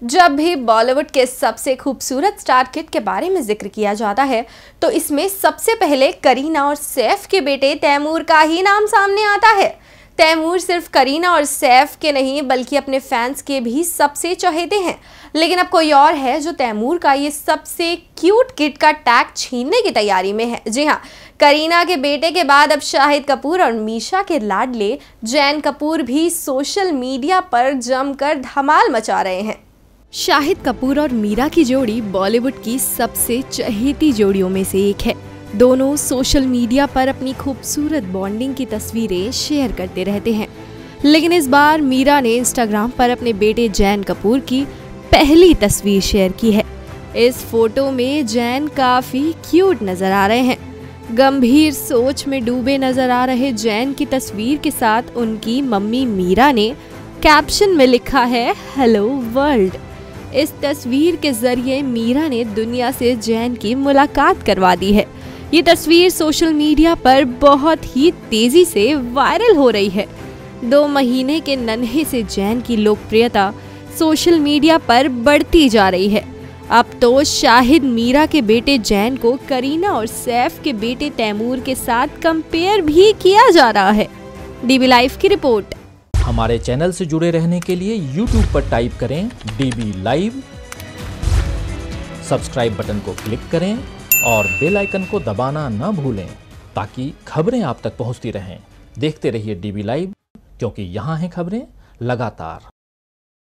जब भी बॉलीवुड के सबसे खूबसूरत स्टार किड के बारे में जिक्र किया जाता है तो इसमें सबसे पहले करीना और सैफ के बेटे तैमूर का ही नाम सामने आता है। तैमूर सिर्फ करीना और सैफ के नहीं बल्कि अपने फैंस के भी सबसे चहेते हैं। लेकिन अब कोई और है जो तैमूर का ये सबसे क्यूट किड का टैग छीनने की तैयारी में है। जी हाँ, करीना के बेटे के बाद अब शाहिद कपूर और मीशा के लाडले जैन कपूर भी सोशल मीडिया पर जमकर धमाल मचा रहे हैं। शाहिद कपूर और मीरा की जोड़ी बॉलीवुड की सबसे चहेती जोड़ियों में से एक है। दोनों सोशल मीडिया पर अपनी खूबसूरत बॉन्डिंग की तस्वीरें शेयर करते रहते हैं। लेकिन इस बार मीरा ने इंस्टाग्राम पर अपने बेटे जैन कपूर की पहली तस्वीर शेयर की है। इस फोटो में जैन काफी क्यूट नजर आ रहे हैं। गंभीर सोच में डूबे नजर आ रहे जैन की तस्वीर के साथ उनकी मम्मी मीरा ने कैप्शन में लिखा है, हेलो वर्ल्ड। इस तस्वीर के जरिए मीरा ने दुनिया से जैन की मुलाकात करवा दी है। ये तस्वीर सोशल मीडिया पर बहुत ही तेजी से वायरल हो रही है। 2 महीने के नन्हे से जैन की लोकप्रियता सोशल मीडिया पर बढ़ती जा रही है। अब तो शाहिद मीरा के बेटे जैन को करीना और सैफ के बेटे तैमूर के साथ कंपेयर भी किया जा रहा है। डीबी लाइव की रिपोर्ट। हमारे चैनल से जुड़े रहने के लिए YouTube पर टाइप करें DB लाइव, सब्सक्राइब बटन को क्लिक करें और बेल आइकन को दबाना न भूलें ताकि खबरें आप तक पहुंचती रहें। देखते रहिए DB लाइव, क्योंकि यहाँ हैं खबरें लगातार।